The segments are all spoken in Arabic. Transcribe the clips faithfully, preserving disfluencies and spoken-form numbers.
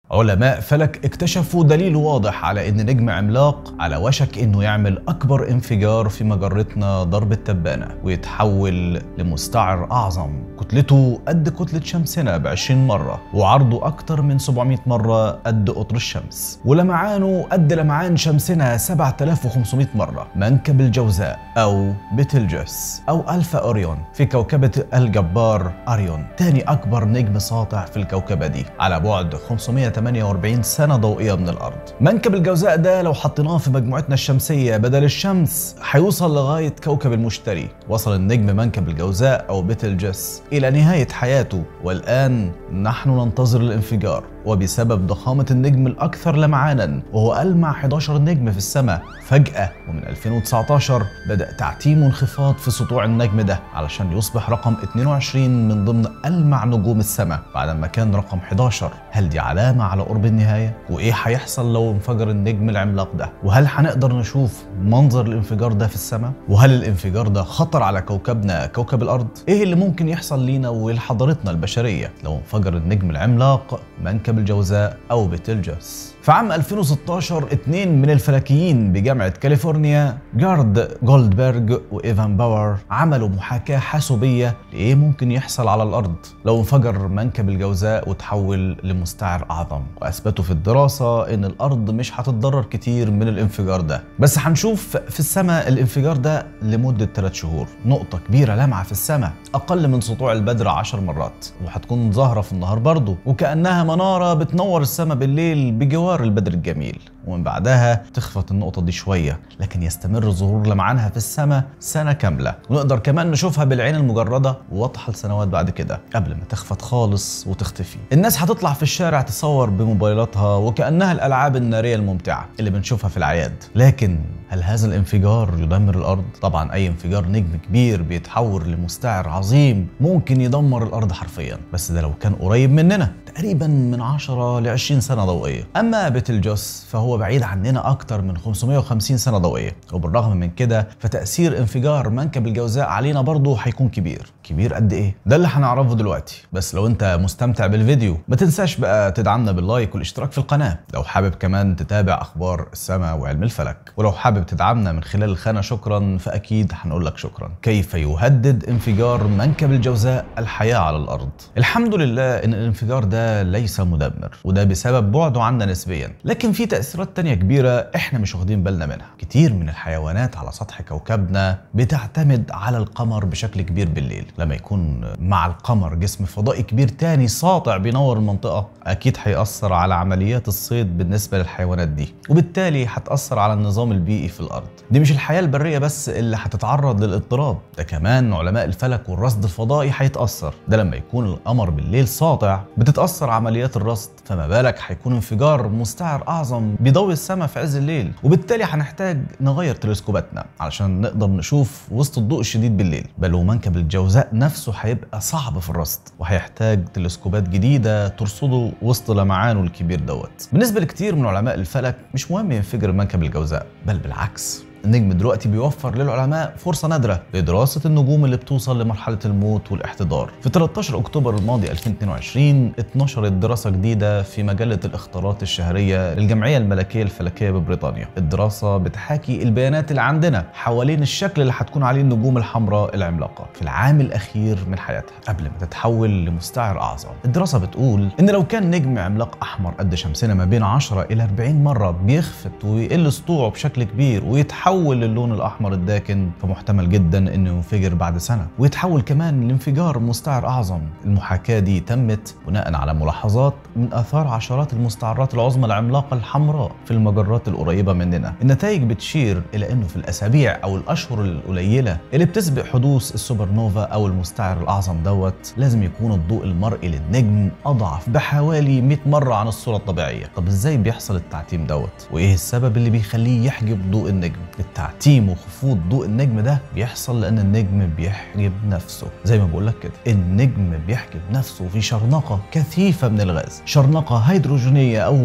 علماء فلك اكتشفوا دليل واضح على ان نجم عملاق على وشك انه يعمل اكبر انفجار في مجرتنا ضرب التبانة ويتحول لمستعر اعظم كتلته قد كتلة شمسنا بعشرين مرة وعرضه اكتر من سبعمائة مرة قد قطر الشمس ولمعانه قد لمعان شمسنا سبعة آلاف وخمسمائة مرة. منكب الجوزاء او بيتلجوس او الفا اوريون في كوكبة الجبار اريون، تاني اكبر نجم ساطع في الكوكبة دي على بعد خمسمائة وثمانية وأربعين سنة ضوئية من الأرض. منكب الجوزاء ده لو حطيناه في مجموعتنا الشمسية بدل الشمس هيوصل لغاية كوكب المشتري. وصل النجم منكب الجوزاء أو بيتلجوس إلى نهاية حياته، والآن نحن ننتظر الانفجار، وبسبب ضخامة النجم الأكثر لمعانا وهو ألمع أحد عشر نجم في السماء فجأة، ومن ألفين وتسعة عشر بدأ تعتيم وانخفاض في سطوع النجم ده علشان يصبح رقم اثنين وعشرين من ضمن ألمع نجوم السماء بعد ما كان رقم أحد عشر. هل دي علامة على قرب النهاية؟ وإيه هيحصل لو انفجر النجم العملاق ده؟ وهل هنقدر نشوف منظر الانفجار ده في السماء؟ وهل الانفجار ده خطر على كوكبنا كوكب الأرض؟ إيه اللي ممكن يحصل لينا ولحضارتنا البشرية لو انفجر النجم العملاق منكب الجوزاء أو بيتلجوس؟ في عام ألفين وستة عشر اثنين من الفلكيين بجامعة كاليفورنيا، جارد جولدبرج وإيفان باور، عملوا محاكاة حاسوبية لإيه ممكن يحصل على الأرض لو انفجر منكب الجوزاء وتحول لمستعر أعظم، وأثبتوا في الدراسة إن الأرض مش هتتضرر كتير من الانفجار ده، بس هنشوف في السماء الانفجار ده لمدة ثلاث شهور. نقطة كبيرة لامعة في السماء أقل من سطوع البدر عشر مرات، وهتكون ظاهرة في النهار برضه، وكأنها منارة بتنور السماء بالليل بجوار البدر الجميل، ومن بعدها تخفت النقطة دي شوية، لكن يستمر ظهور لمعانها في السماء سنة كاملة، ونقدر كمان نشوفها بالعين المجردة واضحة لسنوات بعد كده قبل ما تخفت خالص وتختفي. الناس هتطلع في الشارع تصور بموبايلاتها وكأنها الألعاب النارية الممتعة اللي بنشوفها في الأعياد، لكن هل هذا الانفجار يدمر الأرض؟ طبعا أي انفجار نجم كبير بيتحول لمستعر عظيم ممكن يدمر الأرض حرفيا، بس ده لو كان قريب مننا تقريبا من عشرة ل عشرين سنة ضوئية. أما بيتلجوس فهو بعيد عننا أكتر من خمسمائة وخمسين سنة ضوئية، وبالرغم من كده فتأثير انفجار منكب الجوزاء علينا برضه هيكون كبير. كبير قد إيه؟ ده اللي هنعرفه دلوقتي، بس لو أنت مستمتع بالفيديو ما تنساش بقى تدعمنا باللايك والاشتراك في القناة، لو حابب كمان تتابع أخبار السماء وعلم الفلك، ولو حابب تدعمنا من خلال الخانة شكرا فأكيد هنقول لك شكرا. كيف يهدد انفجار منكب الجوزاء الحياة على الأرض؟ الحمد لله إن الانفجار ده ليس مدمر، وده بسبب بعده عنا نسبيا، لكن في تأثيرات تانية كبيرة احنا مش واخدين بالنا منها. كتير من الحيوانات على سطح كوكبنا بتعتمد على القمر بشكل كبير بالليل. لما يكون مع القمر جسم فضائي كبير تاني ساطع بينور المنطقة، أكيد هيأثر على عمليات الصيد بالنسبة للحيوانات دي، وبالتالي هتأثر على النظام البيئي في الأرض. دي مش الحياة البرية بس اللي هتتعرض للاضطراب، ده كمان علماء الفلك والرصد الفضائي هيتأثر. ده لما يكون القمر بالليل ساطع بتتأثر عمليات الرصد، فما بالك هيكون انفجار مستعر أعظم بيضوي السماء في عز الليل، وبالتالي هنحتاج نغير تلسكوباتنا علشان نقدر نشوف وسط الضوء الشديد بالليل. بل ومنكب الجوزاء نفسه هيبقى صعب في الرصد، وهيحتاج تلسكوبات جديدة ترصده وسط لمعانه الكبير دوت. بالنسبة لكتير من علماء الفلك مش مهم ينفجر منكب الجوزاء، بل بالعكس، النجم دلوقتي بيوفر للعلماء فرصة نادرة لدراسة النجوم اللي بتوصل لمرحلة الموت والاحتضار. في ثلاثة عشر أكتوبر الماضي ألفين واثنين وعشرين اتنشرت دراسة جديدة في مجلة الاختبارات الشهرية للجمعية الملكية الفلكية ببريطانيا. الدراسة بتحاكي البيانات اللي عندنا حوالين الشكل اللي هتكون عليه النجوم الحمراء العملاقة في العام الأخير من حياتها قبل ما تتحول لمستعر أعظم. الدراسة بتقول إن لو كان نجم عملاق أحمر قد شمسنا ما بين عشرة إلى أربعين مرة بيخفت ويقل سطوعه بشكل كبير ويتحول يتحول للون الأحمر الداكن، فمحتمل جدا إنه ينفجر بعد سنة ويتحول كمان لانفجار مستعر أعظم. المحاكاة دي تمت بناء على ملاحظات من آثار عشرات المستعرات العظمى العملاقة الحمراء في المجرات القريبة مننا. النتائج بتشير إلى إنه في الأسابيع أو الأشهر القليلة اللي بتسبق حدوث السوبر نوفا أو المستعر الأعظم دوت لازم يكون الضوء المرئي للنجم أضعف بحوالي مئة مرة عن الصورة الطبيعية. طب إزاي بيحصل التعتيم دوت؟ وإيه السبب اللي بيخليه يحجب ضوء النجم؟ التعتيم وخفوض ضوء النجم ده بيحصل لأن النجم بيحجب نفسه، زي ما بقول لك كده النجم بيحجب نفسه في شرنقة كثيفة من الغاز، شرنقة هيدروجينية أو غلاف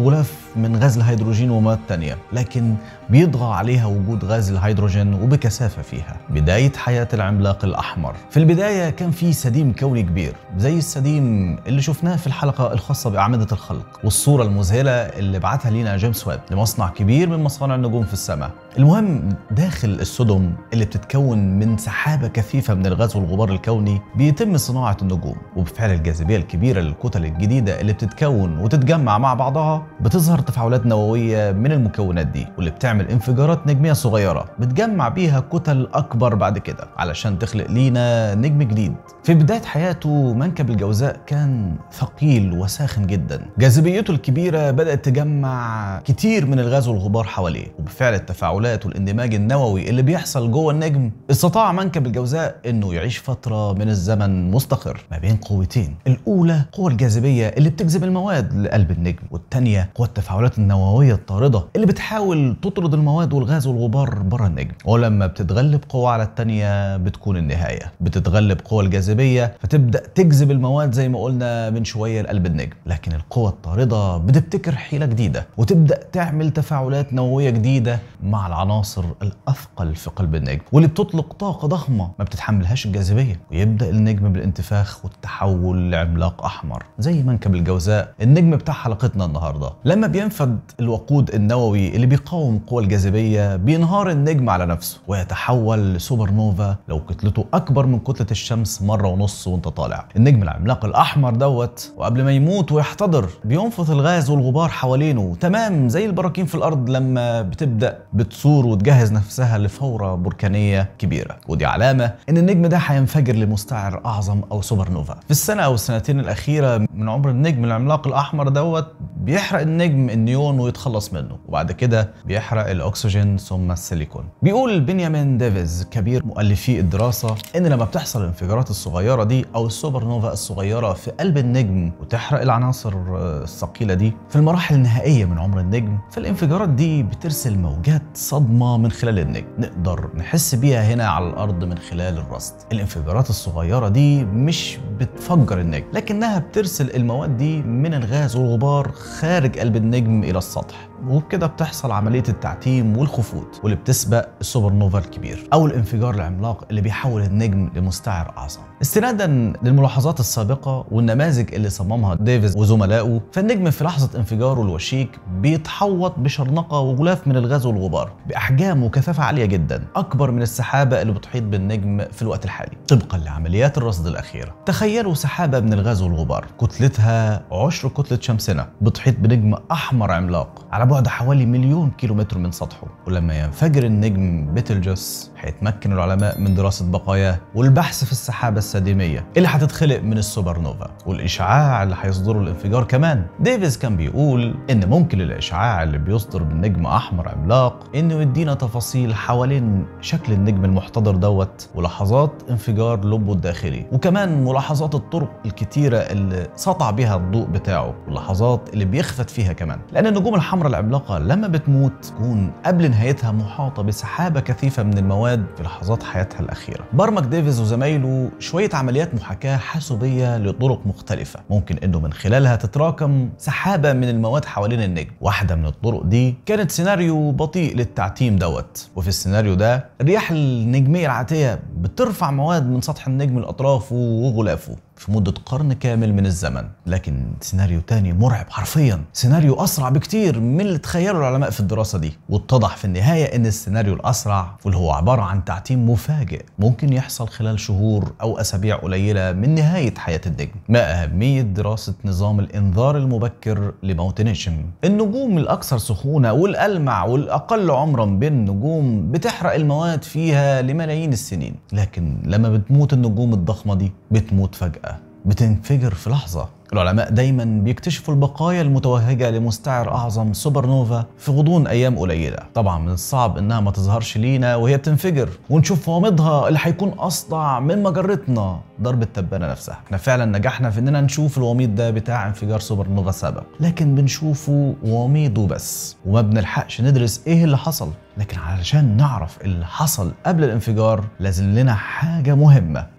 من غاز الهيدروجين ومواد تانية، لكن بيطغى عليها وجود غاز الهيدروجين وبكثافة فيها. بداية حياة العملاق الأحمر. في البداية كان في سديم كوني كبير زي السديم اللي شفناه في الحلقة الخاصة بأعمدة الخلق، والصورة المذهلة اللي بعتها لينا جيمس ويب لمصنع كبير من مصانع النجوم في السماء. المهم داخل السدم اللي بتتكون من سحابة كثيفة من الغاز والغبار الكوني بيتم صناعة النجوم، وبفعل الجاذبية الكبيرة للكتل الجديدة اللي بتتكون وتتجمع مع بعضها بتظهر تفاعلات نووية من المكونات دي، واللي بتعمل انفجارات نجمية صغيرة بتجمع بيها كتل أكبر بعد كده علشان تخلق لينا نجم جديد. في بداية حياته منكب الجوزاء كان ثقيل وساخن جدا، جاذبيته الكبيرة بدأت تجمع كتير من الغاز والغبار حواليه، وبفعل التفاعلات والاندماج النووي اللي بيحصل جوه النجم استطاع منكب الجوزاء انه يعيش فترة من الزمن مستقر ما بين قوتين. الأولى قوة الجاذبية اللي بتجذب المواد لقلب النجم، والتانية قوة التفاعلات النووية الطاردة اللي بتحاول تطرد المواد والغاز والغبار بره النجم، ولما بتتغلب قوة على التانية بتكون النهاية. بتتغلب قوة الجاذبية فتبدأ تجذب المواد زي ما قلنا من شوية لقلب النجم، لكن القوة الطاردة بتبتكر حيلة جديدة وتبدأ تعمل تفاعلات نووية جديدة مع العناصر الأثقل في قلب النجم، واللي بتطلق طاقة ضخمة ما بتتحملهاش الجاذبية، ويبدأ النجم بالانتفاخ والتحول لعملاق أحمر زي منكب الجوزاء النجم بتاع حلقتنا النهاردة. لما بينفد الوقود النووي اللي بيقاوم قوى الجاذبية بينهار النجم على نفسه ويتحول لسوبر نوفا لو كتلته أكبر من كتلة الشمس مرة ونص وانت طالع. النجم العملاق الأحمر دوت وقبل ما يموت ويحتضر بينفث الغاز والغبار حوالينه تمام زي البراكين في الأرض لما بتبدأ بتصور وتجهز نفسها لفورة بركانية كبيرة، ودي علامة إن النجم ده هينفجر لمستعر أعظم أو سوبر نوفا. في السنة أو السنتين الأخيرة من عمر النجم العملاق الأحمر دوت بيحرق النجم النيون ويتخلص منه، وبعد كده بيحرق الأكسجين ثم السيليكون. بيقول بنيامين ديفيز كبير مؤلفي الدراسة إن لما بتحصل الانفجارات الصغيرة دي أو السوبر نوفا الصغيرة في قلب النجم وتحرق العناصر الثقيلة دي في المراحل النهائية من عمر النجم، فالانفجارات دي بترسل موجات صدمة من خلال النجم نقدر نحس بيها هنا على الأرض من خلال الرصد. الانفجارات الصغيرة دي مش بتفجر النجم، لكنها بترسل المواد دي من الغاز والغبار خارج قلب النجم إلى السطح، وبكده بتحصل عملية التعتيم والخفوت واللي بتسبق السوبر نوفا الكبير أو الانفجار العملاق اللي بيحول النجم لمستعر أعظم. استنادا للملاحظات السابقة والنماذج اللي صممها ديفيز وزملائه، فالنجم في لحظة انفجاره الوشيك بيتحوط بشرنقة وغلاف من الغاز والغبار بأحجام وكثافة عالية جدا أكبر من السحابة اللي بتحيط بالنجم في الوقت الحالي طبقا لعمليات الرصد الأخيرة. تخيلوا سحابة من الغاز والغبار كتلتها عشر كتلة شمسنا بتحيط بنجم أحمر عملاق على بعد حوالي مليون كيلومتر من سطحه، ولما ينفجر النجم بيتلجوس هيتمكن العلماء من دراسة بقاياه والبحث في السحابة السديمية اللي هتتخلق من السوبر نوفا والإشعاع اللي هيصدره الانفجار كمان. ديفيز كان بيقول إن ممكن الإشعاع اللي بيصدر من نجم أحمر عملاق إنه يدينا تفاصيل حوالين شكل النجم المحتضر دوت ولحظات انفجار لبه الداخلي، وكمان ملاحظات الطرق الكتيرة اللي سطع بيها الضوء بتاعه واللحظات اللي بيخفت فيها كمان، لأن النجوم الحمراء العملاقة لما بتموت تكون قبل نهايتها محاطة بسحابة كثيفة من المواد في لحظات حياتها الأخيرة. برمج ديفيز وزمايله شوية عمليات محاكاة حاسوبية لطرق مختلفة ممكن إنه من خلالها تتراكم سحابة من المواد حوالين النجم. واحدة من الطرق دي كانت سيناريو بطيء للتعتيم دوت، وفي السيناريو ده الرياح النجمية العاتية بترفع مواد من سطح النجم لأطرافه وغلافه في مدة قرن كامل من الزمن. لكن سيناريو تاني مرعب حرفيا، سيناريو أسرع بكتير من اللي تخيلوا العلماء في الدراسة دي، واتضح في النهاية إن السيناريو الأسرع واللي هو عبارة عن تعتيم مفاجئ ممكن يحصل خلال شهور أو أسابيع قليلة من نهاية حياة النجم. ما أهمية دراسة نظام الإنذار المبكر لموت نجم؟ النجوم الأكثر سخونة والألمع والأقل عمرا بين النجوم بتحرق المواد فيها لملايين السنين، لكن لما بتموت النجوم الضخمة دي بتموت فجأة، بتنفجر في لحظة. العلماء دايما بيكتشفوا البقايا المتوهجة لمستعر أعظم سوبر نوفا في غضون أيام قليلة. طبعا من الصعب إنها ما تظهرش لينا وهي بتنفجر ونشوف وامضها اللي هيكون أسطع من مجرتنا ضرب التبانة نفسها. احنا فعلا نجحنا في إننا نشوف الوميض ده بتاع انفجار سوبر نوفا سابق، لكن بنشوفه وميضه بس وما بنلحقش ندرس إيه اللي حصل. لكن علشان نعرف اللي حصل قبل الانفجار لازم لنا حاجة مهمة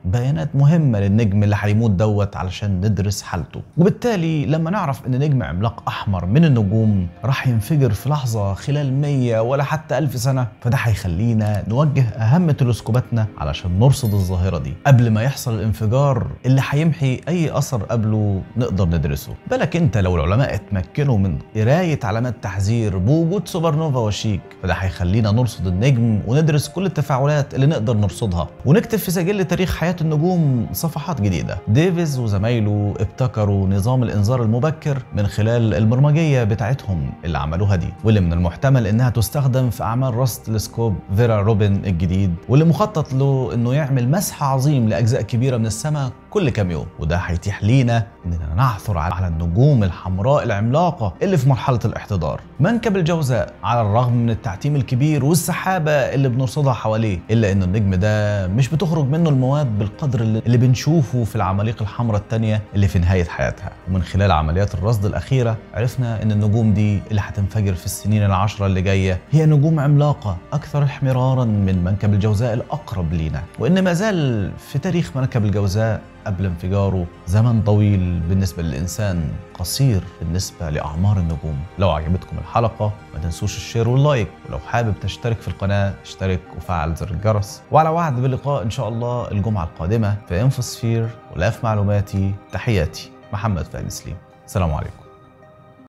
بيانات مهمة للنجم اللي هيموت دوت علشان ندرس حالته. وبالتالي لما نعرف ان نجم عملاق احمر من النجوم راح ينفجر في لحظة خلال مية ولا حتى ألف سنة، فده هيخلينا نوجه اهم تلسكوباتنا علشان نرصد الظاهرة دي قبل ما يحصل الانفجار اللي هيمحي اي اثر قبله نقدر ندرسه. بالك انت لو العلماء اتمكنوا من قراية علامات تحذير بوجود سوبر نوفا وشيك، فده هيخلينا نرصد النجم وندرس كل التفاعلات اللي نقدر نرصدها ونكتب في سجل تاريخ حياة النجوم صفحات جديدة. ديفيز وزمايله ابتكروا نظام الانذار المبكر من خلال البرمجية بتاعتهم اللي عملوها دي، واللي من المحتمل انها تستخدم في اعمال رصد تلسكوب فيرا روبن الجديد، واللي مخطط له انه يعمل مسح عظيم لاجزاء كبيرة من السماء كل كام يوم. وده هيتيح لينا اننا نعثر على النجوم الحمراء العملاقة اللي في مرحلة الاحتضار. منكب الجوزاء على الرغم من التعتيم الكبير والسحابة اللي بنرصدها حواليه، الا ان النجم ده مش بتخرج منه المواد بالقدر اللي بنشوفه في العماليق الحمراء التانية اللي في نهاية حياتها. ومن خلال عمليات الرصد الأخيرة عرفنا ان النجوم دي اللي هتنفجر في السنين العشرة اللي جاية هي نجوم عملاقة أكثر احمرارا من منكب الجوزاء الأقرب لينا، وإن ما زال في تاريخ منكب الجوزاء قبل انفجاره زمن طويل بالنسبة للإنسان، قصير بالنسبة لأعمار النجوم. لو عجبتكم الحلقة ما تنسوش الشير واللايك، ولو حابب تشترك في القناة اشترك وفعل زر الجرس. وعلى وعد باللقاء إن شاء الله الجمعة القادمة في انفوسفير ولاف معلوماتي. تحياتي محمد فهمي سليم، السلام عليكم.